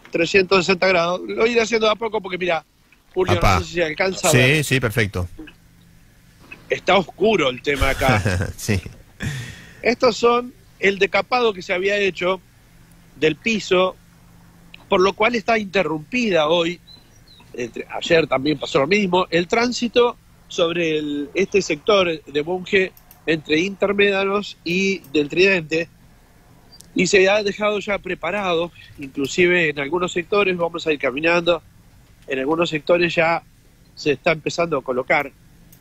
360 grados. Lo iré haciendo de a poco porque mira, Julio, Papá. no sé si se alcanza a ver. Sí, sí, perfecto. Está oscuro el tema acá. Sí. Estos son el decapado que se había hecho del piso, por lo cual está interrumpida hoy, ayer también pasó lo mismo, el tránsito sobre este sector de Bunge entre Intermédanos y del Tridente, y se ha dejado ya preparado, inclusive en algunos sectores vamos a ir caminando, en algunos sectores ya se está empezando a colocar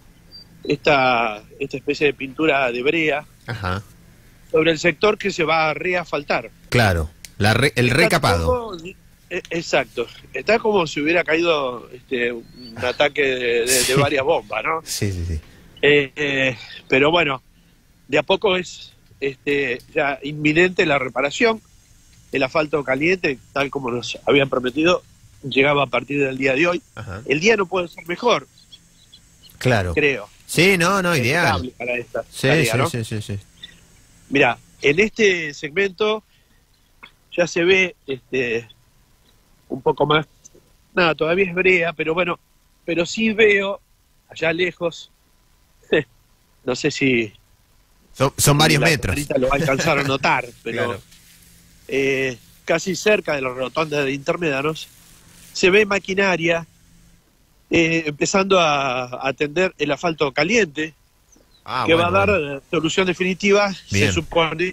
esta especie de pintura de brea. Ajá. Sobre el sector que se va a reasfaltar. Claro, el recapado. Exacto. Está como si hubiera caído un ataque de varias bombas, ¿no? Sí, sí, sí. Pero bueno, de a poco es ya inminente la reparación. El asfalto caliente, tal como nos habían prometido, llegaba a partir del día de hoy. Ajá. El día no puede ser mejor, Claro. creo. Sí, no, ideal. Para esta Sí, tarea, sí, ¿no? sí. Mirá, en este segmento ya se ve un poco más, nada, todavía es brea, pero bueno, pero sí veo allá lejos, no sé si Son varios la metros. camarita lo va a alcanzar a notar, pero Claro. casi cerca de la rotonda de Intermédanos se ve maquinaria empezando a atender el asfalto caliente, que va a dar solución definitiva, Bien. se supone,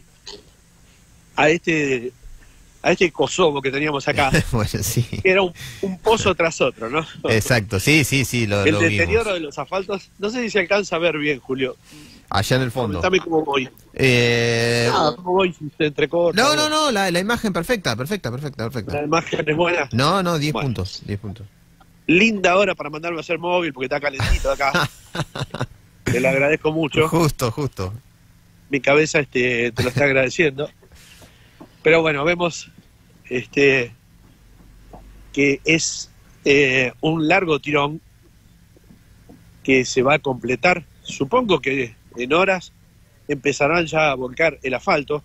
a este Kosovo que teníamos acá, Bueno, sí. que era un pozo tras otro, ¿no? Exacto, sí, lo El vimos. deterioro de los asfaltos, no sé si se alcanza a ver bien, Julio. Allá en el fondo. Comentame cómo voy. ¿Cómo voy? Si se entrecorta. No, la imagen perfecta. La imagen es buena. No, 10 Bueno. puntos, 10 puntos. Linda hora para mandarme a hacer móvil porque está calentito acá. Te lo agradezco mucho. Justo. Mi cabeza te lo está agradeciendo. Pero bueno, vemos que es un largo tirón que se va a completar. Supongo que en horas empezarán ya a volcar el asfalto.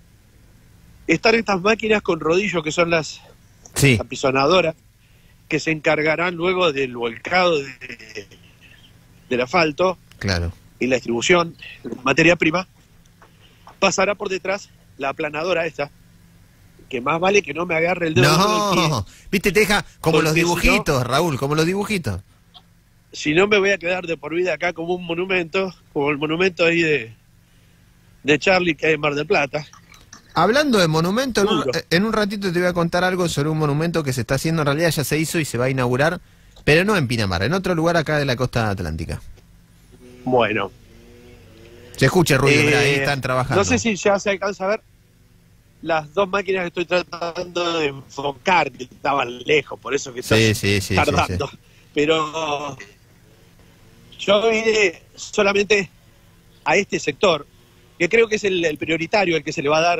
Están estas máquinas con rodillo que son las Sí, apisonadoras que se encargarán luego del volcado del asfalto claro. y la distribución de materia prima. Pasará por detrás la aplanadora esta, que más vale que no me agarre el dedo del pie. No, viste, te deja como Porque los si dibujitos, Raúl, como los dibujitos. Si no me voy a quedar de por vida acá como un monumento, como el monumento ahí de Charlie que hay en Mar del Plata. Hablando de monumento, Seguro. en un ratito te voy a contar algo sobre un monumento que se está haciendo, en realidad ya se hizo y se va a inaugurar, pero no en Pinamar, en otro lugar acá de la costa atlántica. Bueno. Se escucha el ruido, mirá, ahí están trabajando. No sé si ya se alcanza a ver las dos máquinas que estoy tratando de enfocar, que estaban lejos, por eso que estás Sí, tardando. Pero yo iré solamente a este sector, que creo que es el prioritario, el que se le va a dar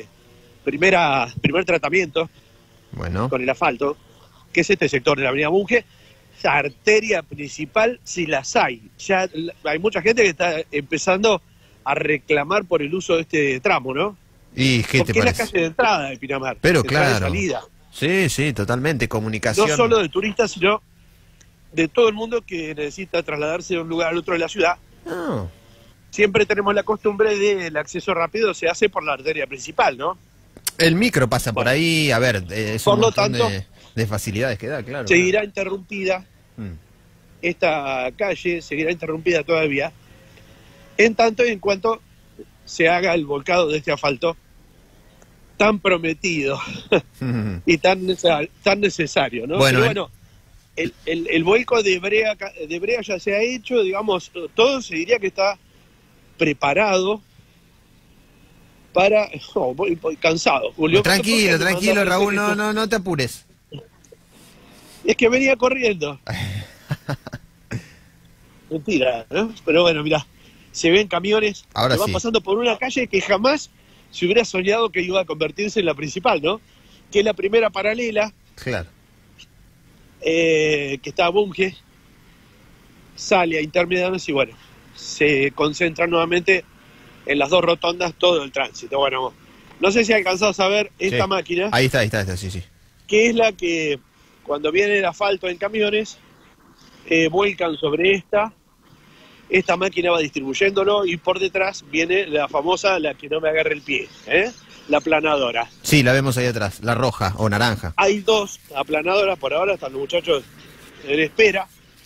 primer tratamiento Bueno, con el asfalto, que es este sector de la avenida Bunge, esa arteria principal, si las hay. Ya hay mucha gente que está empezando a reclamar por el uso de este tramo, ¿no? ¿y qué Porque te es la parece? calle de entrada de Pinamar. Pero entrada y claro. salida. Sí, totalmente, comunicación. No solo de turistas, sino de todo el mundo que necesita trasladarse de un lugar al otro de la ciudad. No. Siempre tenemos la costumbre del acceso rápido, se hace por la arteria principal, ¿no? El micro pasa por Bueno. ahí, a ver, es Por un lo montón tanto, de facilidades que da, claro. Seguirá interrumpida Mm. esta calle, seguirá interrumpida todavía, en tanto y en cuanto se haga el volcado de este asfalto tan prometido y tan necesario, ¿no? Bueno, Pero bueno, el vuelco de brea ya se ha hecho, digamos, todo se diría que está preparado para... Oh, voy cansado, Julio. Tranquilo, ¿Por qué me mandaste Raúl, esto? no te apures. Es que venía corriendo. Mentira, ¿no? Pero bueno, mira, se ven camiones Ahora que van sí. pasando por una calle que jamás se hubiera soñado que iba a convertirse en la principal, ¿no? Que es la primera paralela, Claro. que está a Bunge, sale a Intermédanos y bueno, se concentra nuevamente en las dos rotondas todo el tránsito. Bueno, no sé si alcanzás a ver esta Sí. máquina Ahí está, sí. que es la que cuando viene el asfalto en camiones, vuelcan sobre esta máquina va distribuyéndolo y por detrás viene la famosa, la que no me agarre el pie, la aplanadora. Sí, la vemos ahí atrás, la roja o naranja. Hay dos aplanadoras por ahora, están los muchachos en espera.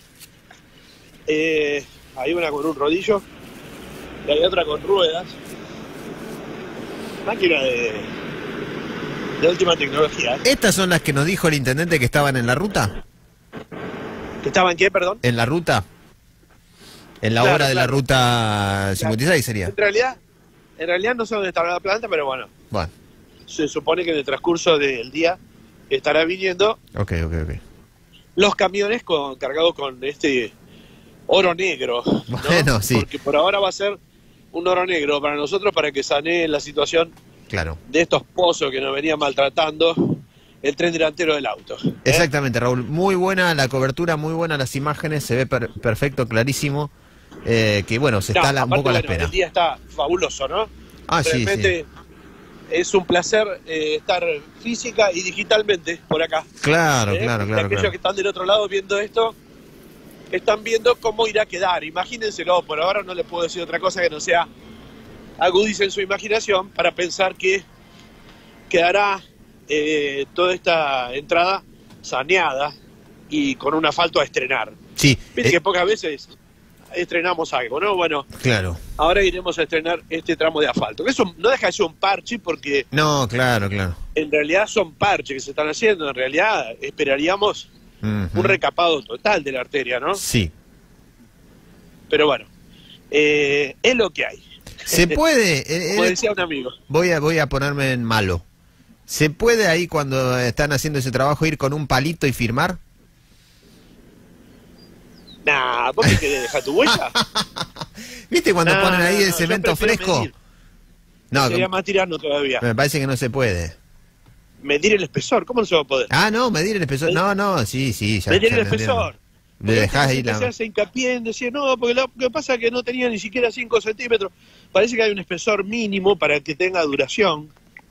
Hay una con un rodillo y hay otra con ruedas. Máquina de última tecnología. ¿Estas son las que nos dijo el intendente que estaban en la ruta? ¿Que estaban en qué, perdón? ¿En la ruta? En la Claro, hora de la claro. ruta 56 sería. En realidad no sé dónde estará la planta, pero bueno, Bueno, se supone que en el transcurso del día estará viniendo ok. los camiones cargados con este oro negro, ¿no? Bueno, sí. Porque por ahora va a ser un oro negro para nosotros, para que sanee la situación Claro. de estos pozos que nos venían maltratando el tren delantero del auto. Exactamente, Raúl. Muy buena la cobertura, muy buenas las imágenes, se ve perfecto, clarísimo. Que bueno, se está un aparte, poco a la bueno, espera. el día está fabuloso, ¿no? Ah, sí, Realmente es un placer estar física y digitalmente por acá. Claro. Y aquellos que están del otro lado viendo esto, están viendo cómo irá a quedar. Imagínenselo, por ahora no les puedo decir otra cosa que no sea agudicen su imaginación para pensar que quedará toda esta entrada saneada y con un asfalto a estrenar. Sí, Viste que pocas veces estrenamos algo, ¿no? Bueno, claro. ahora iremos a estrenar este tramo de asfalto. Que eso no deja de ser un parche porque No, claro. en realidad son parches que se están haciendo. En realidad esperaríamos un recapado total de la arteria, ¿no? Sí. Pero bueno, es lo que hay. Se puede, Como decía un amigo. voy a ponerme en malo. ¿Se puede ahí cuando están haciendo ese trabajo ir con un palito y firmar? Nah, ¿vos qué querés dejar tu huella? ¿Viste cuando Nah, ponen ahí el yo cemento prefiero fresco? medir. No, Sería más tirano todavía. me parece que no se puede. Medir el espesor, ¿cómo no se va a poder? Ah, no, medir el espesor. No, sí, ya. Medir ya el entendieron. espesor. Le dejás ahí Porque la... se hace hincapié en decir, no, porque lo que pasa es que no tenía ni siquiera 5 centímetros. Parece que hay un espesor mínimo para que tenga duración.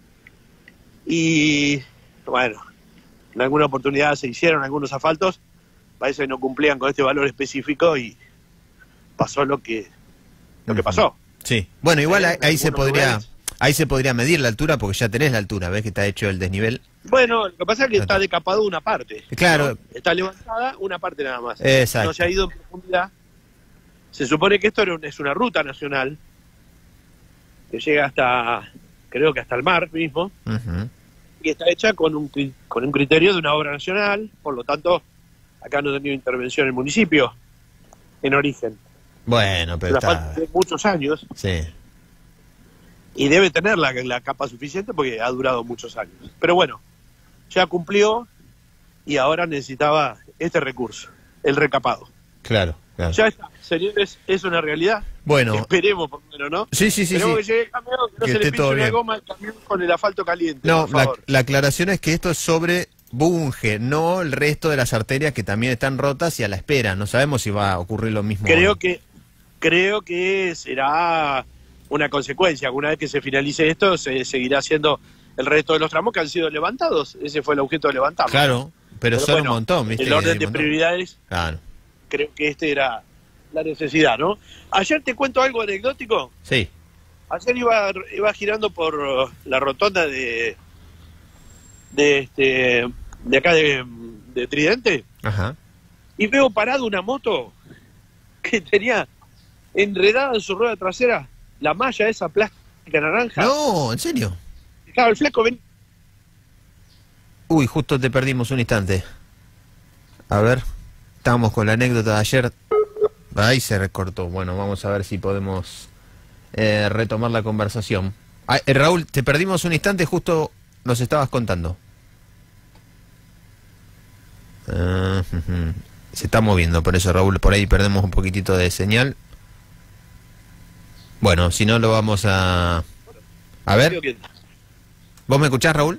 Y bueno, en alguna oportunidad se hicieron algunos asfaltos, parece que no cumplían con este valor específico y pasó lo que pasó. Sí. Bueno, igual ahí se algunos podría... lugares. Ahí se podría medir la altura porque ya tenés la altura, ves que está hecho el desnivel. Bueno, lo que pasa es que está decapado una parte. Claro. ¿no? Está levantada una parte nada más. Exacto. No se ha ido en profundidad. Se supone que esto es una ruta nacional que llega hasta, creo que hasta el mar mismo, Ujú. y está hecha con un criterio de una obra nacional, por lo tanto, acá no ha tenido intervención el municipio en origen. Bueno, pero La está... falta de muchos años, Sí. y debe tener la capa suficiente porque ha durado muchos años. Pero bueno, ya cumplió y ahora necesitaba este recurso, el recapado. Claro. Ya está, señores, es una realidad. Bueno. Esperemos, por lo menos, ¿no? Sí. Esperemos que llegue el camión, que no Que se le esté todo pinche una bien. goma al camión con el asfalto caliente, No, por favor. la aclaración es que esto es sobre Bunge, no el resto de las arterias que también están rotas y a la espera. No sabemos si va a ocurrir lo mismo. Creo que será una consecuencia. Una vez que se finalice esto, se seguirá haciendo el resto de los tramos que han sido levantados. Ese fue el objeto de levantarlos. Claro, pero son bueno, un montón, ¿viste? el orden Un de montón. prioridades, Claro. creo que este era la necesidad, ¿no? Ayer te cuento algo anecdótico. Sí. Ayer iba girando por la rotonda de acá de Tridente Ajá. y veo parado una moto que tenía enredada en su rueda trasera la malla esa plástica naranja. No, ¿en serio? Claro, el fleco ven. Uy, justo te perdimos un instante. A ver, estábamos con la anécdota de ayer. Ahí se recortó. Bueno, vamos a ver si podemos retomar la conversación. Raúl, te perdimos un instante, justo nos estabas contando. Se está moviendo, por eso, Raúl, por ahí perdemos un poquitito de señal. Bueno, si no lo vamos a... A ver, ¿vos me escuchás, Raúl?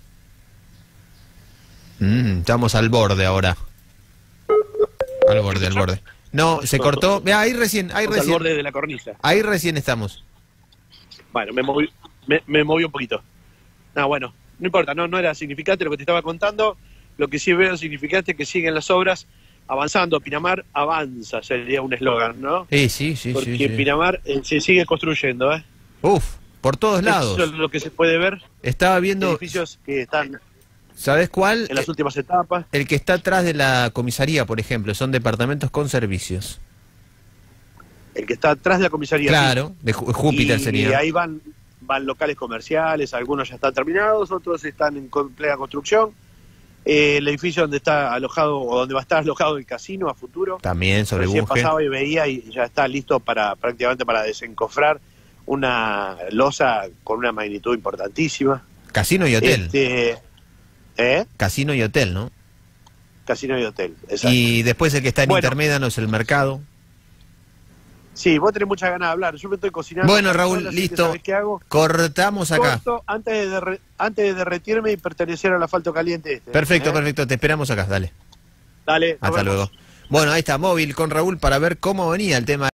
Estamos al borde ahora. Al borde. No, se cortó. Vea, ahí recién. Al borde de la cornisa. Ahí recién estamos. Bueno, me moví un poquito. Ah, bueno, no importa, no era significante lo que te estaba contando. Lo que sí veo significante es que siguen las obras avanzando. Pinamar avanza, sería un eslogan, ¿no? Sí. Porque Sí. Pinamar se sigue construyendo, ¿eh? Uf, por todos lados. Eso es lo que se puede ver. Estaba viendo, Edificios que están ¿sabes cuál? en las últimas etapas. El que está atrás de la comisaría, por ejemplo, son departamentos con servicios. El que está atrás de la comisaría. Claro, Sí. de Júpiter Y sería. ahí van locales comerciales, algunos ya están terminados, otros están en plena construcción. El edificio donde está alojado, o donde va a estar alojado el casino a futuro. También sobre Recién Bunge. pasaba y veía y ya está listo prácticamente para desencofrar una losa con una magnitud importantísima. Casino y hotel. Casino y hotel, ¿no? Casino y hotel, exacto. Y después el que está en Bueno. Intermédano es el mercado. Sí, vos tenés muchas ganas de hablar. Yo me estoy cocinando. Bueno, acá Raúl, sola, así que listo. ¿sabés qué hago? Cortamos acá. Corto antes de derretirme y pertenecer al asfalto caliente este. Perfecto, ¿eh? perfecto. Te esperamos acá, dale. Dale, nos Hasta vemos. luego. Bueno, ahí está, móvil con Raúl para ver cómo venía el tema.